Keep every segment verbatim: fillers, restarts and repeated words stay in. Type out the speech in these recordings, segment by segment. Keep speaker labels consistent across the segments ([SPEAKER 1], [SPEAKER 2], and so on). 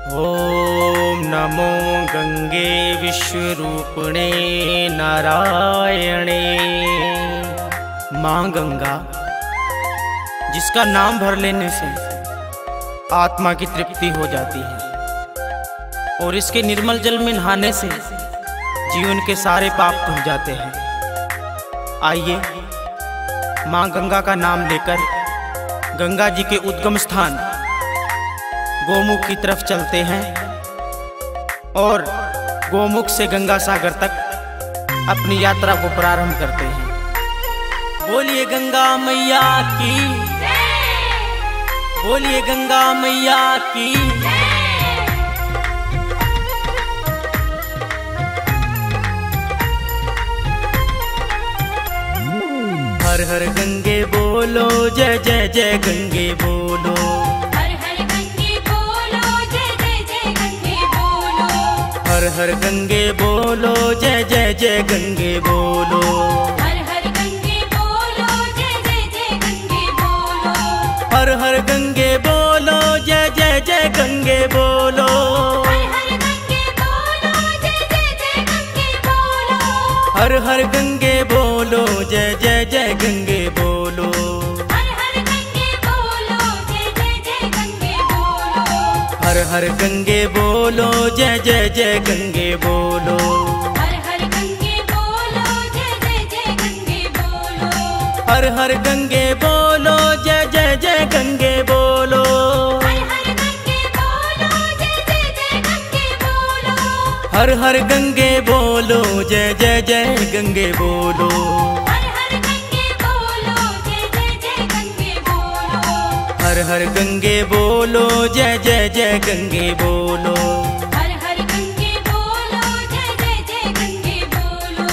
[SPEAKER 1] ओम नमो गंगे विश्वरूपिणे नारायणे। माँ गंगा, जिसका नाम भर लेने से आत्मा की तृप्ति हो जाती है और इसके निर्मल जल में नहाने से जीवन के सारे पाप धुल जाते हैं। आइए माँ गंगा का नाम लेकर गंगा जी के उद्गम स्थान गोमुख की तरफ चलते हैं और गोमुख से गंगा सागर तक अपनी यात्रा को प्रारंभ करते हैं। बोलिए गंगा मैया की, बोलिए गंगा मैया की। हर हर गंगे बोलो, जय जय जय गंगे बोलो। हर हर गंगे बोलो, जय जय जय गंगे बोलो।
[SPEAKER 2] हर हर गंगे बोलो, जय जय जय गंगे बोलो।
[SPEAKER 1] हर हर गंगे बोलो, जय जय जय गंगे बोलो।
[SPEAKER 2] हर हर गंगे बोलो, जय जय जय गंगे बोलो।
[SPEAKER 1] हर हर गंगे बोलो, जय जय जय गंगे बोलो।
[SPEAKER 2] हर हर गंगे बोलो, जय जय जय गंगे बोलो।
[SPEAKER 1] हर हर गंगे बोलो, जय जय जय गंगे बोलो।
[SPEAKER 2] हर हर गंगे बोलो, जय जय जय गंगे बोलो।
[SPEAKER 1] हर हर गंगे बोलो, जय जय जय गंगे बोलो।
[SPEAKER 2] हर हर गंगे बोलो, जय जय जय गंगे बोलो।
[SPEAKER 1] हर हर गंगे बोलो, जय जय जय गंगे बोलो।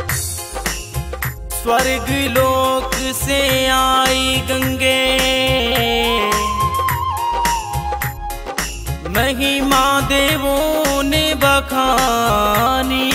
[SPEAKER 2] स्वर्ग लोक से आई गंगे, महिमा देवों ने बखानी।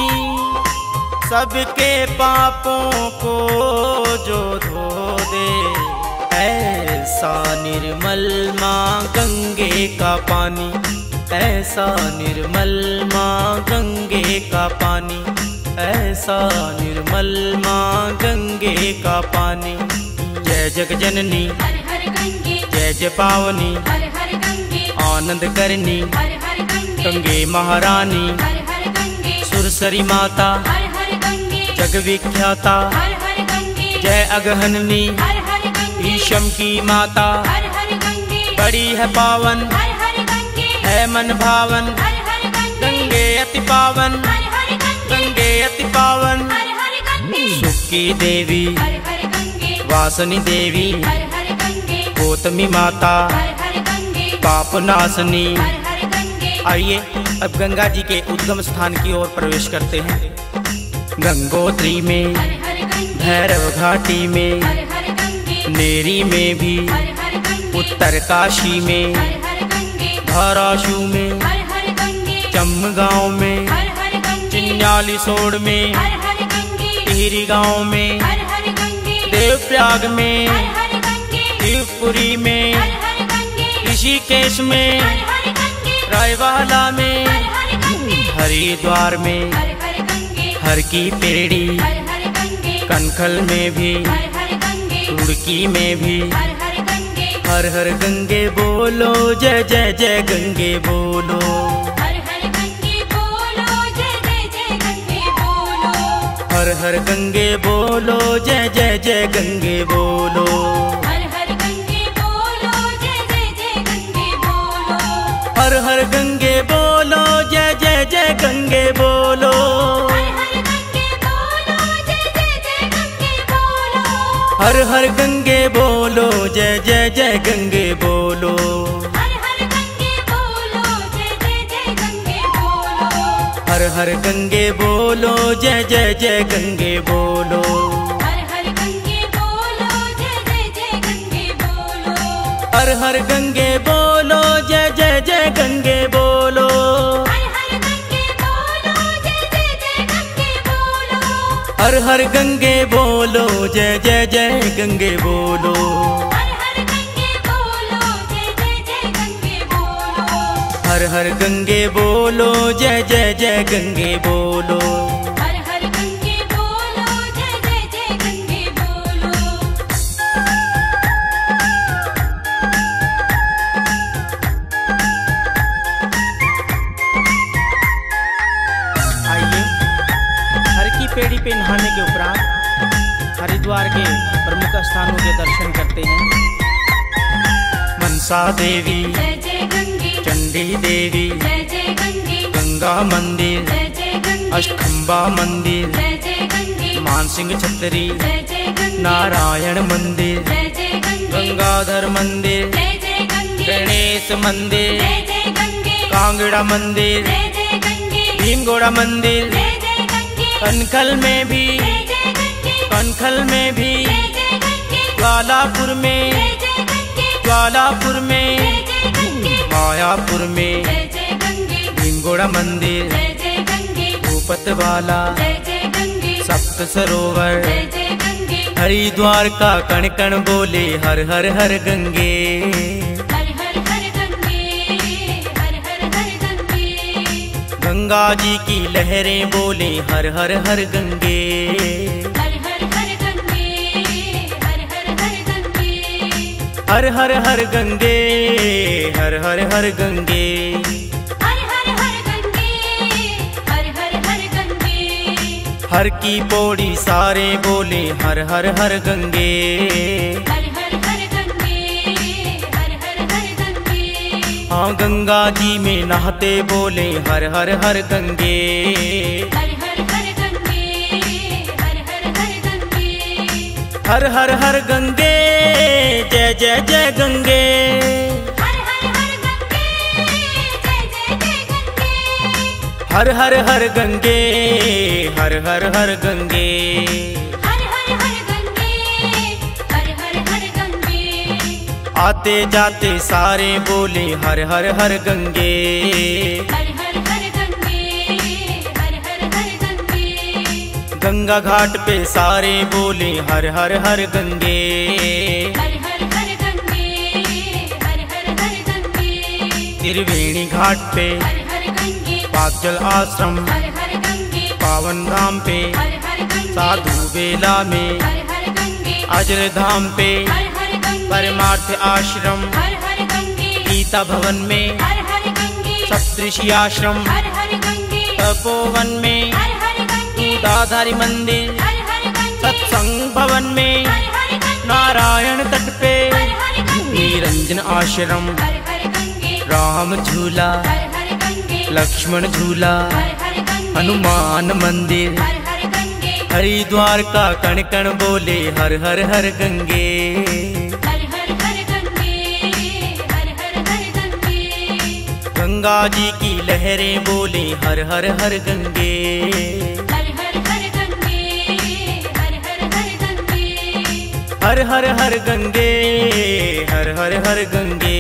[SPEAKER 2] सबके पापों को जो धो दे, ऐसा निर्मल माँ गंगे का पानी। ऐसा निर्मल माँ गंगे का पानी। ऐसा निर्मल माँ गंगे का पानी। जय जग जननी,
[SPEAKER 1] हर हर गंगे,
[SPEAKER 2] जय जय पावनी,
[SPEAKER 1] हर हर गंगे,
[SPEAKER 2] आनंद करनी,
[SPEAKER 1] हर हर गंगे,
[SPEAKER 2] गंगे महारानी,
[SPEAKER 1] हर हर गंगे,
[SPEAKER 2] सुरसरी माता,
[SPEAKER 1] हर हर गंगे,
[SPEAKER 2] जग विख्याता,
[SPEAKER 1] हर हर गंगे,
[SPEAKER 2] जय अगहननी,
[SPEAKER 1] हर हर गंगे,
[SPEAKER 2] भीष्म की माता,
[SPEAKER 1] हर हर गंगे,
[SPEAKER 2] बड़ी है पावन,
[SPEAKER 1] हर हर गंगे,
[SPEAKER 2] है मन भावन।
[SPEAKER 1] हर हर गंगे,
[SPEAKER 2] गंगे अति पावन,
[SPEAKER 1] हर हर गंगे,
[SPEAKER 2] गंगे अति पावन।
[SPEAKER 1] हर हर गंगे,
[SPEAKER 2] सुख की देवी,
[SPEAKER 1] हर हर गंगे,
[SPEAKER 2] वासनी देवी,
[SPEAKER 1] हर हर गंगे,
[SPEAKER 2] गौतमी माता,
[SPEAKER 1] हर हर गंगे,
[SPEAKER 2] पाप नाशनी।
[SPEAKER 1] हर हर गंगे।
[SPEAKER 2] आइए अब गंगा जी के उद्गम स्थान की ओर प्रवेश करते हैं। गंगोत्री में,
[SPEAKER 1] हर हर गंगे,
[SPEAKER 2] भैरव घाटी में,
[SPEAKER 1] हर हर गंगे,
[SPEAKER 2] नेरी में भी,
[SPEAKER 1] हर हर गंगे,
[SPEAKER 2] उत्तर काशी में,
[SPEAKER 1] हर हर गंगे,
[SPEAKER 2] धाराशु में,
[SPEAKER 1] हर हर गंगे,
[SPEAKER 2] चमगांव में,
[SPEAKER 1] हर हर गंगे,
[SPEAKER 2] चिन्याली सोड़ में,
[SPEAKER 1] हर हर गंगे,
[SPEAKER 2] टिहरी गांव में,
[SPEAKER 1] हर हर गंगे,
[SPEAKER 2] देवप्रयाग में,
[SPEAKER 1] हर हर गंगे,
[SPEAKER 2] शिवपुरी में,
[SPEAKER 1] हर हर गंगे,
[SPEAKER 2] ऋषिकेश में,
[SPEAKER 1] हर हर गंगे,
[SPEAKER 2] रायवाला में,
[SPEAKER 1] हर हर गंगे,
[SPEAKER 2] हरिद्वार में,
[SPEAKER 1] हर हर गंगे,
[SPEAKER 2] हर की पेड़ी,
[SPEAKER 1] हर हर गंगे,
[SPEAKER 2] कनखल में भी,
[SPEAKER 1] हर हर गंगे,
[SPEAKER 2] रुड़की में भी।
[SPEAKER 1] हर हर गंगे,
[SPEAKER 2] हर हर गंगे बोलो, जय जय जय गंगे बोलो।
[SPEAKER 1] हर हर गंगे बोलो, जय जय जय गंगे बोलो।
[SPEAKER 2] हर हर गंगे बोलो, जय जय जय गंगे बोलो।
[SPEAKER 1] हर हर गंगे बोलो, जय जय जय गंगे बोलो।
[SPEAKER 2] हर हर गंगे बोलो, जय जय जय गंगे बोलो।
[SPEAKER 1] हर हर गंगे बोलो, जय जय जय गंगे बोलो।
[SPEAKER 2] हर हर गंगे बोलो, जय जय जय गंगे बोलो।
[SPEAKER 1] हर हर गंगे बोलो, जय जय जय गंगे बोलो।
[SPEAKER 2] हर हर गंगे बोलो, जय जय जय गंगे बोलो।
[SPEAKER 1] हर हर गंगे बोलो, जय जय जय गंगे बोलो।
[SPEAKER 2] हर हर गंगे बोलो, जय जय जय गंगे बोलो।
[SPEAKER 1] हर हर गंगे बोलो, जय जय जय गंगे बोलो।
[SPEAKER 2] हर हर हर गंगे बोलो, जय जय जय गंगे बोलो।
[SPEAKER 3] हर हर गंगे बोलो, जय जय जय गंगे बोलो।
[SPEAKER 1] आइए, हर की पेड़ी पे नहाने के उपरांत हरिद्वार के प्रमुख स्थानों के दर्शन करते हैं।
[SPEAKER 2] मनसा देवी,
[SPEAKER 3] जय जय गंगे,
[SPEAKER 2] चंडी देवी,
[SPEAKER 3] जय जय गंगे,
[SPEAKER 2] गंगा मंदिर,
[SPEAKER 3] जय जय गंगे,
[SPEAKER 2] अष्टखंबा मंदिर,
[SPEAKER 3] जय जय गंगे,
[SPEAKER 2] मानसिंह छतरी,
[SPEAKER 3] जय जय गंगे,
[SPEAKER 2] नारायण मंदिर,
[SPEAKER 3] जय जय गंगे,
[SPEAKER 2] गंगाधर मंदिर,
[SPEAKER 3] जय जय गंगे,
[SPEAKER 2] गणेश मंदिर,
[SPEAKER 3] जय जय गंगे,
[SPEAKER 2] कांगड़ा मंदिर,
[SPEAKER 3] जय जय गंगे,
[SPEAKER 2] भीमगोड़ा मंदिर,
[SPEAKER 3] जय जय गंगे,
[SPEAKER 2] कनखल में भी,
[SPEAKER 3] जय जय गंगे,
[SPEAKER 2] कनखल में भी,
[SPEAKER 3] जय जय गंगे,
[SPEAKER 2] ज्वालापुर में,
[SPEAKER 3] जय जय गंगे,
[SPEAKER 2] ज्वालापुर में,
[SPEAKER 3] जय जय गंगे,
[SPEAKER 2] मायापुर में,
[SPEAKER 3] जय जय गंगे,
[SPEAKER 2] भीमगोड़ा मंदिर,
[SPEAKER 3] जय जय गंगे,
[SPEAKER 2] भूपतवाला,
[SPEAKER 3] जय जय गंगे,
[SPEAKER 2] सप्त सरोवर,
[SPEAKER 3] जय जय गंगे,
[SPEAKER 2] हरिद्वार का कण कण बोले हर हर हर गंगे।
[SPEAKER 3] हर हर हर गंगे, हर हर हर गंगे,
[SPEAKER 2] गंगा जी की लहरें बोले हर हर हर गंगे।
[SPEAKER 3] हर हर हर गंगे, हर हर हर गंगे,
[SPEAKER 2] हर हर हर गंगे, हर हर हर गंगे।
[SPEAKER 3] हर हर हर गंगे, हर हर हर गंगे,
[SPEAKER 2] हर की पौड़ी सारे बोले हर हर हर गंगे।
[SPEAKER 3] हर हर हर गंगे, हर हर हर गंगे,
[SPEAKER 2] हाँ, गंगा जी में नहाते बोले हर हर हर गंगे।
[SPEAKER 3] हर हर हर गंगे, हर हर हर गंगे,
[SPEAKER 2] हर हर हर गंगे, जय जय जय गंगे।
[SPEAKER 3] हर हर हर गंगे, जय जय जय गंगे,
[SPEAKER 2] हर हर हर गंगे, हर हर हर गंगे।
[SPEAKER 3] हर हर हर गंगे, हर हर हर गंगे,
[SPEAKER 2] आते जाते सारे बोले हर हर हर गंगे।
[SPEAKER 3] हर हर हर गंगे, हर हर हर गंगे,
[SPEAKER 2] गंगा घाट पे सारे बोले हर हर हर गंगे।
[SPEAKER 3] हर हर हर गंगे, हर हर हर गंगे,
[SPEAKER 2] त्रिवेणी घाट पे,
[SPEAKER 3] हर हर गंगे,
[SPEAKER 2] पाकजल आश्रम,
[SPEAKER 3] हर हर गंगे,
[SPEAKER 2] पावन धाम पे,
[SPEAKER 3] हर हर गंगे,
[SPEAKER 2] साधु बेला में,
[SPEAKER 3] हर हर गंगे,
[SPEAKER 2] अजर धाम पे,
[SPEAKER 3] हर हर गंगे,
[SPEAKER 2] परमार्थ आश्रम,
[SPEAKER 3] हर हर गंगे,
[SPEAKER 2] गीता भवन में,
[SPEAKER 3] हर हर गंगे,
[SPEAKER 2] सप्तऋषि आश्रम,
[SPEAKER 3] हर हर गंगे,
[SPEAKER 2] तपोवन में,
[SPEAKER 3] हर हर गंगे,
[SPEAKER 2] दाधारी मंदिर,
[SPEAKER 3] हर हर गंगे,
[SPEAKER 2] सत्संग भवन में,
[SPEAKER 3] हर हर गंगे,
[SPEAKER 2] नारायण तट पे,
[SPEAKER 3] हर हर गंगे,
[SPEAKER 2] निरंजन आश्रम,
[SPEAKER 3] हर हर गंगे,
[SPEAKER 2] राम झूला,
[SPEAKER 3] हर हर गंगे,
[SPEAKER 2] लक्ष्मण झूला,
[SPEAKER 3] हर हर गंगे,
[SPEAKER 2] हनुमान मंदिर,
[SPEAKER 3] हर हर गंगे,
[SPEAKER 2] हरिद्वार का कण कण बोले हर हर हर गंगे।
[SPEAKER 3] हर हर हर गंगे, हर हर हर गंगे,
[SPEAKER 2] गंगा जी की लहरें बोले हर हर हर गंगे।
[SPEAKER 3] हर हर हर गंगे, हर हर हर गंगे,
[SPEAKER 2] हर हर हर गंगे, हर हर हर गंगे।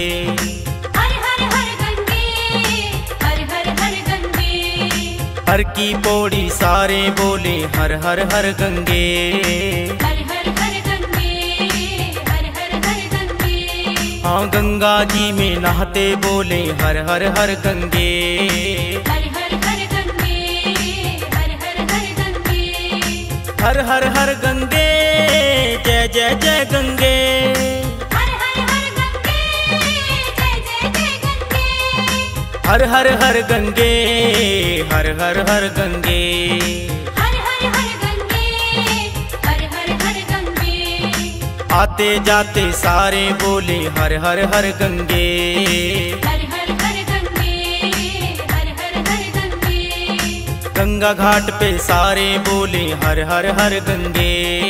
[SPEAKER 3] हर हर हर गंगे, हर हर हर गंगे,
[SPEAKER 2] हर की पौड़ी सारे बोले हर हर हर गंगे।
[SPEAKER 3] हर हर हर गंगे, हर हर हर गंगे,
[SPEAKER 2] हाँ, गंगा जी में नहाते बोले हर हर हर गंगे।
[SPEAKER 3] हर हर हर गंगे, हर हर हर गंगे,
[SPEAKER 2] हर हर हर गंगे, जय जय जय गंगे।
[SPEAKER 3] हर हर हर गंगे, जय जय जय गंगे,
[SPEAKER 2] हर हर हर गंगे, हर हर हर गंगे।
[SPEAKER 3] हर हर हर गंगे, हर हर हर गंगे,
[SPEAKER 2] आते जाते सारे बोले हर हर हर गंगे।
[SPEAKER 3] हर हर हर गंगे, हर हर हर गंगे,
[SPEAKER 2] गंगा घाट पे सारे बोले हर हर हर गंगे।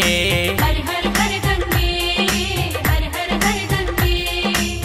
[SPEAKER 3] हर हर हर गंगे, हर हर हर गंगे,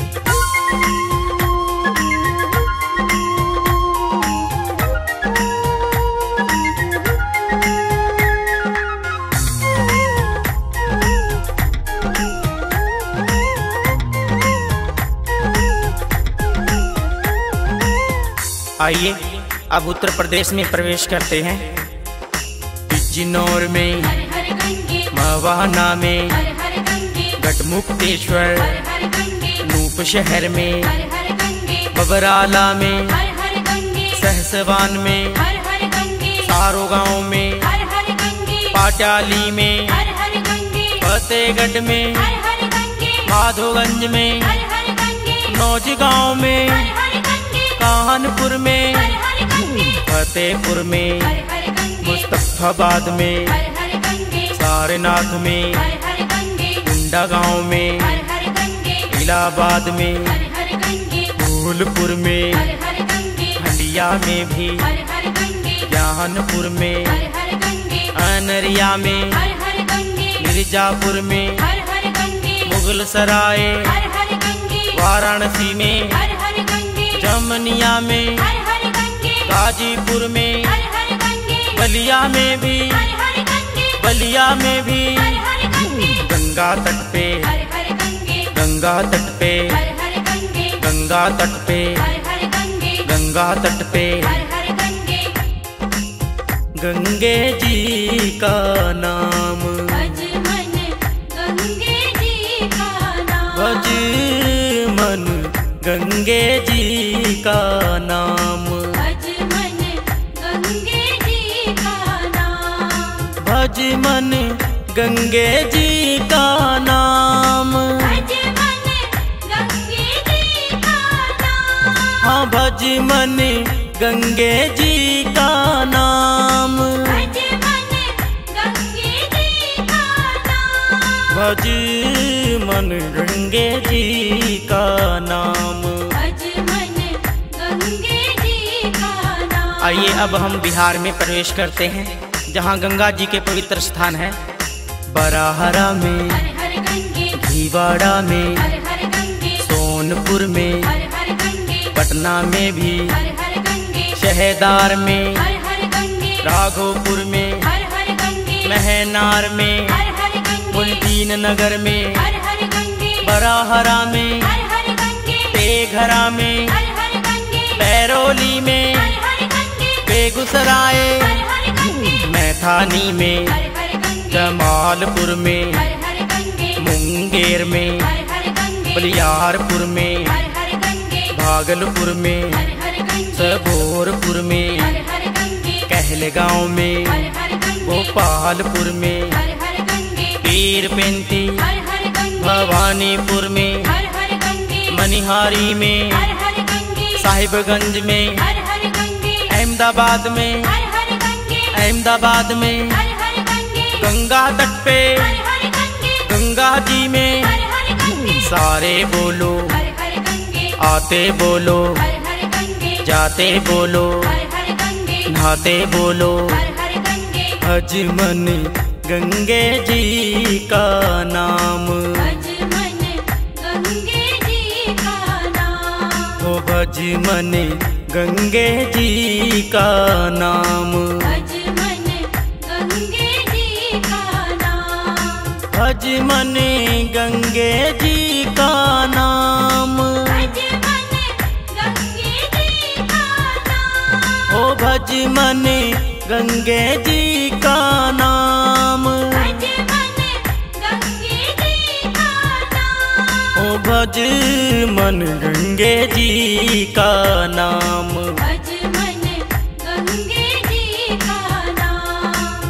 [SPEAKER 1] आइए, अब उत्तर प्रदेश में प्रवेश करते हैं।
[SPEAKER 2] बिजनौर में,
[SPEAKER 3] हर हर गंगे,
[SPEAKER 2] मवाना में,
[SPEAKER 3] हर हर गंगे,
[SPEAKER 2] गढ़मुक्तेश्वर,
[SPEAKER 3] हर हर गंगे,
[SPEAKER 2] नूप शहर में,
[SPEAKER 3] हर हर गंगे,
[SPEAKER 1] बबराला में,
[SPEAKER 3] हर हर गंगे,
[SPEAKER 1] सहसवान में,
[SPEAKER 3] हर हर गंगे,
[SPEAKER 1] सारो गांव में,
[SPEAKER 3] हर हर गंगे,
[SPEAKER 1] पाटाली में,
[SPEAKER 3] हर हर गंगे,
[SPEAKER 1] फतेहगढ़ में,
[SPEAKER 3] हर हर गंगे,
[SPEAKER 1] माधोगंज में,
[SPEAKER 3] हर हर गंगे,
[SPEAKER 1] नौज गांव में,
[SPEAKER 3] हर हर गंगे,
[SPEAKER 1] कानपुर में,
[SPEAKER 3] हर हर गंगे,
[SPEAKER 1] फतेहपुर में,
[SPEAKER 3] हर हर गंगे,
[SPEAKER 1] मुस्तफाबाद में,
[SPEAKER 3] हर हर गंगे,
[SPEAKER 1] सारनाथ में,
[SPEAKER 3] हर हर गंगे,
[SPEAKER 1] कुंडा गांव में,
[SPEAKER 3] हर हर गंगे,
[SPEAKER 1] इलाहाबाद में,
[SPEAKER 3] हर हर गंगे,
[SPEAKER 1] फूलपुर में,
[SPEAKER 3] हर हर गंगे,
[SPEAKER 1] हंडिया में भी,
[SPEAKER 3] हर हर गंगे,
[SPEAKER 1] जहानपुर में,
[SPEAKER 3] हर हर गंगे,
[SPEAKER 1] अनरिया में,
[SPEAKER 3] हर हर गंगे,
[SPEAKER 1] मिर्जापुर में,
[SPEAKER 3] हर हर गंगे,
[SPEAKER 1] मुगल सराय,
[SPEAKER 3] हर हर गंगे,
[SPEAKER 1] वाराणसी में,
[SPEAKER 3] हर हर गंगे,
[SPEAKER 1] जमनिया में,
[SPEAKER 3] हर हर गंगे,
[SPEAKER 1] गाजीपुर में,
[SPEAKER 3] हर हर गंगे,
[SPEAKER 1] बलिया में भी,
[SPEAKER 3] हर हर गंगे,
[SPEAKER 1] बलिया में भी,
[SPEAKER 3] हर हर गंगे,
[SPEAKER 1] गंगा तट पे,
[SPEAKER 3] हर हर गंगे,
[SPEAKER 1] गंगा तट पे,
[SPEAKER 3] हर हर गंगे,
[SPEAKER 1] गंगा तट पे,
[SPEAKER 3] हर हर गंगे,
[SPEAKER 1] गंगा तट पे,
[SPEAKER 3] हर हर गंगे,
[SPEAKER 1] गंगे जी का नाम,
[SPEAKER 3] भज मन गंगे जी का नाम,
[SPEAKER 1] भज मन गंगे जी का नाम,
[SPEAKER 3] भज मन गंगे जी का नाम,
[SPEAKER 1] भज मन गंगे जी का नाम,
[SPEAKER 3] भज मन गंगे जी का नाम,
[SPEAKER 1] हाँ भज मन गंगे जी का नाम,
[SPEAKER 3] भज मन गंगे जी का नाम,
[SPEAKER 1] भज मन गंगे जी का नाम।
[SPEAKER 3] भज मन गंगे जी का नाम।
[SPEAKER 2] आइए अब हम बिहार में प्रवेश करते हैं, जहाँ गंगा जी के पवित्र स्थान है।
[SPEAKER 1] बराहरा में,
[SPEAKER 3] हर हर गंगे,
[SPEAKER 1] भीवाड़ा में,
[SPEAKER 3] हर हर गंगे,
[SPEAKER 1] सोनपुर में,
[SPEAKER 3] हर हर गंगे,
[SPEAKER 1] पटना में भी,
[SPEAKER 3] हर हर गंगे,
[SPEAKER 1] शहदार में,
[SPEAKER 3] हर हर गंगे,
[SPEAKER 1] राघोपुर में,
[SPEAKER 3] हर हर गंगे,
[SPEAKER 1] महनार में,
[SPEAKER 3] हर हर गंगे,
[SPEAKER 1] मुल्दीन नगर में,
[SPEAKER 3] हर हर गंगे,
[SPEAKER 1] बराहरा में,
[SPEAKER 3] हर हर गंगे,
[SPEAKER 1] तेघरा में,
[SPEAKER 3] हर हर गंगे,
[SPEAKER 1] बैरोली में,
[SPEAKER 3] हर हर गंगे,
[SPEAKER 1] बेगूसराय,
[SPEAKER 3] हर हर गंगे,
[SPEAKER 1] मैथानी में,
[SPEAKER 3] हर हर गंगे,
[SPEAKER 1] जमालपुर में,
[SPEAKER 3] हर हर गंगे,
[SPEAKER 1] मुंगेर में,
[SPEAKER 3] हर हर गंगे,
[SPEAKER 1] बलियारपुर में,
[SPEAKER 3] हर हर गंगे,
[SPEAKER 1] भागलपुर में,
[SPEAKER 3] हर हर गंगे,
[SPEAKER 1] सबोरपुर में,
[SPEAKER 3] हर हर गंगे,
[SPEAKER 1] कहलगांव में,
[SPEAKER 3] हर हर गंगे,
[SPEAKER 1] भोपालपुर में,
[SPEAKER 3] हर हर गंगे,
[SPEAKER 1] पीरपेंती,
[SPEAKER 3] हर हर गंगे,
[SPEAKER 1] भवानीपुर में,
[SPEAKER 3] हर हर गंगे,
[SPEAKER 1] मनिहारी में,
[SPEAKER 3] हर हर गंगे,
[SPEAKER 1] साहिबगंज में,
[SPEAKER 3] हर हर गंगे,
[SPEAKER 1] अहमदाबाद में,
[SPEAKER 3] हर हर गंगे,
[SPEAKER 1] अहमदाबाद में,
[SPEAKER 3] हर हर गंगे,
[SPEAKER 1] गंगा तट पे,
[SPEAKER 3] हर हर गंगे,
[SPEAKER 1] गंगा जी में,
[SPEAKER 3] हर हर गंगे,
[SPEAKER 1] सारे बोलो,
[SPEAKER 3] हर हर गंगे,
[SPEAKER 1] आते बोलो,
[SPEAKER 3] हर हर गंगे,
[SPEAKER 1] जाते बोलो,
[SPEAKER 3] हर हर गंगे,
[SPEAKER 1] नहाते बोलो,
[SPEAKER 3] हर हर गंगे,
[SPEAKER 1] भज मन गंगे जी का नाम,
[SPEAKER 3] भज मन गंगे जी का नाम,
[SPEAKER 1] ओ भज मन गंगे जी का नाम,
[SPEAKER 3] भज मन गंगे जी का नाम,
[SPEAKER 1] भज मन गंगे जी का नाम,
[SPEAKER 3] भज मन गंगे जी का नाम,
[SPEAKER 1] ओ भज मन गंगे जी का नाम,
[SPEAKER 3] भज मन गंगे जी का नाम,
[SPEAKER 1] ओ भज मन गंगे जी का नाम।
[SPEAKER 3] भज मन गंगे जी का नाम।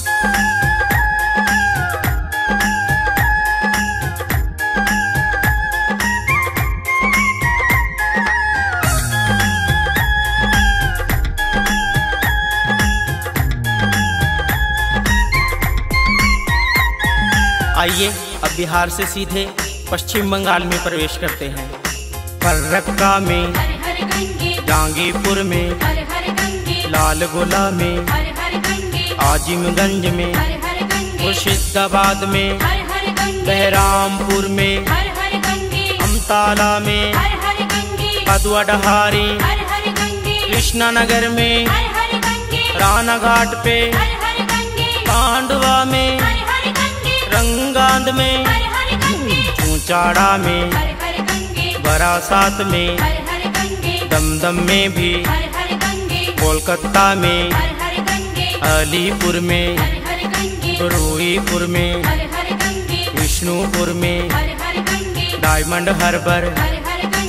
[SPEAKER 2] आइए अब बिहार से सीधे पश्चिम बंगाल में प्रवेश करते हैं।
[SPEAKER 1] फर्रक्का में,
[SPEAKER 3] हर हर गंगे,
[SPEAKER 1] जांगीपुर में,
[SPEAKER 3] हर हर गंगे,
[SPEAKER 1] लालगोला में,
[SPEAKER 3] हर हर गंगे,
[SPEAKER 1] आजिमगंज में,
[SPEAKER 3] हर हर गंगे,
[SPEAKER 1] मुर्शिदाबाद में,
[SPEAKER 3] हर हर गंगे,
[SPEAKER 1] बहरामपुर में,
[SPEAKER 3] हर हर गंगे,
[SPEAKER 1] अमताला में,
[SPEAKER 3] हर हर गंगे,
[SPEAKER 1] कदुआडहारी,
[SPEAKER 3] हर हर गंगे,
[SPEAKER 1] कृष्णानगर में,
[SPEAKER 3] हर हर गंगे,
[SPEAKER 1] रानाघाट पे,
[SPEAKER 3] हर हर गंगे,
[SPEAKER 1] कांडवा में,
[SPEAKER 3] हर हर गंगे,
[SPEAKER 1] रंगांद में,
[SPEAKER 3] हर हर गंगे,
[SPEAKER 1] चूचाड़ा में,
[SPEAKER 3] हर हर गंगे,
[SPEAKER 1] बरासात में,
[SPEAKER 3] हर हर गंगे,
[SPEAKER 1] दमदम में भी,
[SPEAKER 3] हर हर गंगे,
[SPEAKER 1] कोलकाता में,
[SPEAKER 3] हर हर गंगे,
[SPEAKER 1] अलीपुर में,
[SPEAKER 3] हर हर गंगे,
[SPEAKER 1] रूईपुर में,
[SPEAKER 3] हर हर गंगे,
[SPEAKER 1] विष्णुपुर में,
[SPEAKER 3] हर हर गंगे,
[SPEAKER 1] डायमंड हार्बर,
[SPEAKER 3] हर हर गंगे,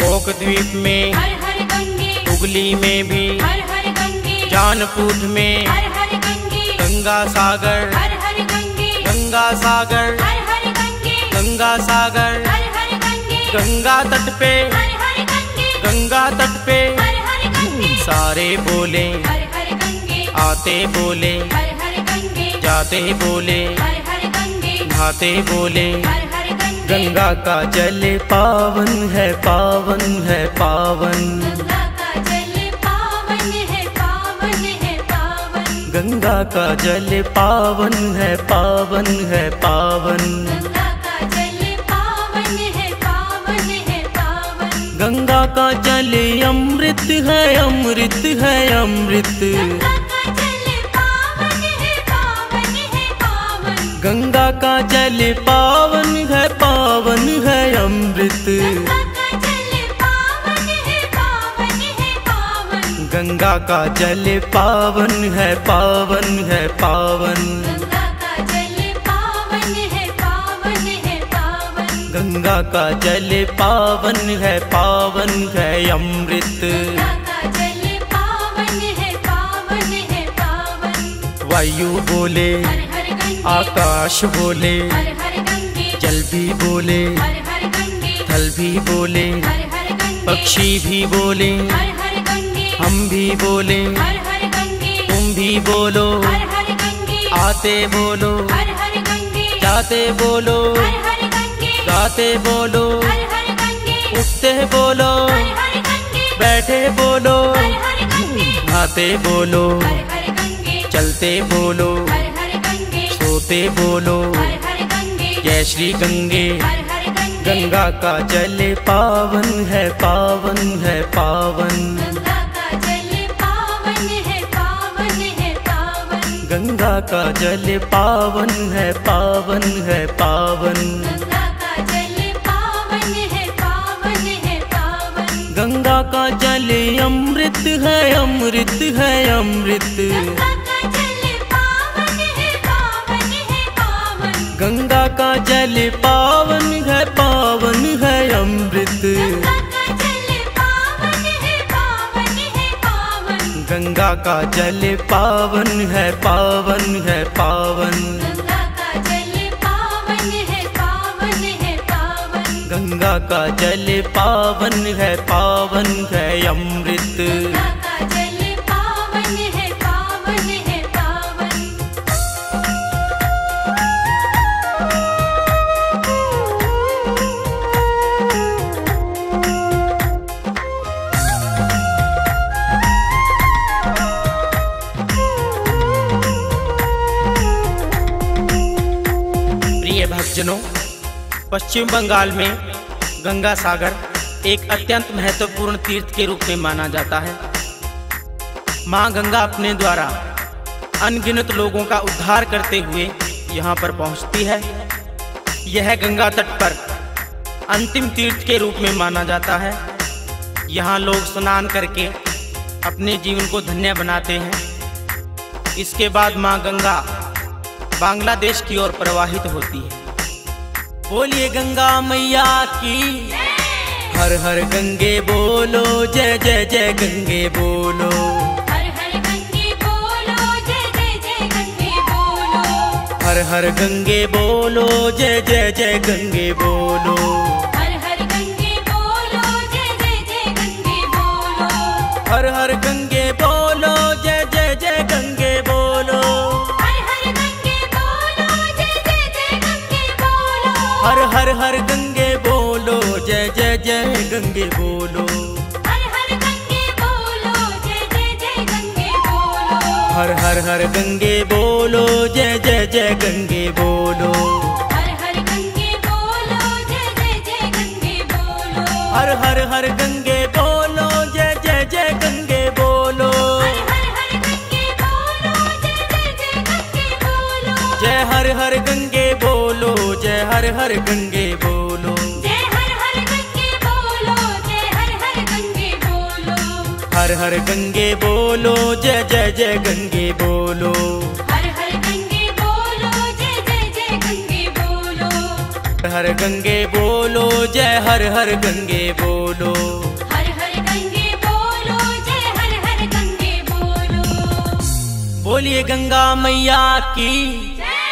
[SPEAKER 1] कोक द्वीप में,
[SPEAKER 3] हर हर गंगे,
[SPEAKER 1] हुगली में भी,
[SPEAKER 3] हर हर गंगे,
[SPEAKER 1] जानपूत में,
[SPEAKER 3] हर हर गंगे,
[SPEAKER 1] गंगा सागर,
[SPEAKER 3] हर हर गंगे,
[SPEAKER 1] गंगा सागर,
[SPEAKER 3] हर हर गंगे,
[SPEAKER 1] गंगा सागर,
[SPEAKER 3] हर हर गंगे,
[SPEAKER 1] गंगा तट पे,
[SPEAKER 3] हर हर गंगे,
[SPEAKER 1] गंगा तट पे
[SPEAKER 3] हर हर गंगे,
[SPEAKER 1] सारे बोले,
[SPEAKER 3] हर हर गंगे,
[SPEAKER 1] आते बोले,
[SPEAKER 3] हर हर गंगे,
[SPEAKER 1] जाते बोले,
[SPEAKER 3] हर हर गंगे,
[SPEAKER 1] नहाते बोले।
[SPEAKER 3] हर हर गंगे,
[SPEAKER 1] गंगा का जल पावन है, पावन है, पावन।
[SPEAKER 3] गंगा का जल पावन है, पावन है, पावन।
[SPEAKER 1] गंगा का जल पावन है, पावन है, पावन।
[SPEAKER 3] गंगा का जल पावन है, पावन है, पावन।
[SPEAKER 1] गंगा का जल अमृत है, अमृत है, अमृत।
[SPEAKER 3] गंगा का जल पावन है, पावन है, पावन।
[SPEAKER 1] गंगा का जल पावन है, पावन है, अमृत।
[SPEAKER 3] गंगा का जल पावन है, पावन है, पावन।
[SPEAKER 1] गंगा का जल पावन है, पावन है, पावन।
[SPEAKER 3] गंगा का जल पावन है, पावन है, पावन।
[SPEAKER 1] गंगा का जल पावन है, पावन है, अमृत।
[SPEAKER 3] गंगा का जल पावन है, पावन है, पावन।
[SPEAKER 1] वायु बोले,
[SPEAKER 3] हर हर गंगे,
[SPEAKER 1] आकाश बोले,
[SPEAKER 3] हर हर गंगे,
[SPEAKER 1] जल भी बोले,
[SPEAKER 3] हर हर गंगे,
[SPEAKER 1] थल भी बोले,
[SPEAKER 3] हर हर गंगे,
[SPEAKER 1] पक्षी भी बोले,
[SPEAKER 3] हर हर गंगे,
[SPEAKER 1] हम भी बोले,
[SPEAKER 3] हर हर गंगे,
[SPEAKER 1] तुम भी बोलो,
[SPEAKER 3] हर हर गंगे,
[SPEAKER 1] आते बोलो,
[SPEAKER 3] हर हर गंगे,
[SPEAKER 1] जाते बोलो,
[SPEAKER 3] हर हर गंगे,
[SPEAKER 1] गाते बोलो,
[SPEAKER 3] हर हर गंगे,
[SPEAKER 1] उठते बोलो,
[SPEAKER 3] हर हर गंगे,
[SPEAKER 1] बैठे बोलो,
[SPEAKER 3] हर हर गंगे,
[SPEAKER 1] नहाते बोलो,
[SPEAKER 3] हर हर गंगे,
[SPEAKER 1] चलते बोलो,
[SPEAKER 3] हर हर गंगे,
[SPEAKER 1] सोते बोलो,
[SPEAKER 3] हर हर गंगे,
[SPEAKER 1] जय श्री गंगे।
[SPEAKER 3] हर हर गंगे,
[SPEAKER 1] गंगा का जल पावन है, पावन है, पावन।
[SPEAKER 3] गंगा का जल पावन है, पावन है, पावन।
[SPEAKER 1] गंगा का जल पावन है, पावन है, पावन।
[SPEAKER 3] गंगा का जल पावन है, पावन है, पावन।
[SPEAKER 1] गंगा का जल अमृत है, अमृत है, अमृत।
[SPEAKER 3] गंगा का जल पावन है, पावन है, पावन।
[SPEAKER 1] गंगा का जल पावन है, पावन है, अमृत।
[SPEAKER 3] गंगा का जल पावन है, पावन है, पावन।
[SPEAKER 1] गंगा का जल पावन है, पावन है, पावन।
[SPEAKER 3] गंगा का जल पावन है, पावन है, पावन।
[SPEAKER 1] गंगा का जल पावन है, पावन है, अमृत।
[SPEAKER 3] गंगा का जल पावन है, पावन है, पावन।
[SPEAKER 1] प्रिय भक्तजनों, पश्चिम बंगाल में गंगा सागर एक अत्यंत महत्वपूर्ण तीर्थ के रूप में माना जाता है। माँ गंगा अपने द्वारा अनगिनत लोगों का उद्धार करते हुए यहाँ पर पहुँचती है। यह गंगा तट पर अंतिम तीर्थ के रूप में माना जाता है। यहाँ लोग स्नान करके अपने जीवन को धन्य बनाते हैं। इसके बाद माँ गंगा बांग्लादेश की ओर प्रवाहित होती है। बोलिए गंगा मैया की, हर हर गंगे बोलो, जय जय जय गंगे बोलो।
[SPEAKER 3] हर हर गंगे बोलो, जय जय जय गंगे बोलो।
[SPEAKER 1] हर हर गंगे बोलो, जय जय जय गंगे बोलो।
[SPEAKER 3] हर हर गंगे बोलो, जय जय जय गंगे बोलो।
[SPEAKER 1] हर हर गंगे बोलो, जय जय जय गंगे बोलो।
[SPEAKER 3] हर हर गंगे बोलो, जय जय जय गंगे बोलो।
[SPEAKER 1] हर हर हर गंगे बोलो, जय जय जय गंगे बोलो।
[SPEAKER 3] हर हर गंगे बोलो, जय जय जय गंगे बोलो।
[SPEAKER 1] हर हर हर गंगे बोलो, जय जय जय गंगे बोलो।
[SPEAKER 3] हर हर गंगे बोलो, जय जय जय गंगे बोलो।
[SPEAKER 1] हर हर हर गंगे बोलो, जय जय जय गंगे बोलो।
[SPEAKER 3] हर हर हर गंगे बोलो, जय जय जय गंगे बोलो।
[SPEAKER 1] जय हर हर गंगे बोलो, जय हर हर गंगे बोलो।
[SPEAKER 3] जय हर हर गंगे बोलो, जय हर हर गंगे बोलो।
[SPEAKER 1] हर हर गंगे बोलो, जय जय जय गंगे बोलो।
[SPEAKER 3] हर हर गंगे बोलो, जय जय जय गंगे बोलो।
[SPEAKER 1] हर गंगे बोलो, जय हर हर गंगे बोलो।
[SPEAKER 3] हर हर गंगे बोलो, जय हर हर गंगे बोलो।
[SPEAKER 1] बोलिए गंगा मैया की
[SPEAKER 3] जय।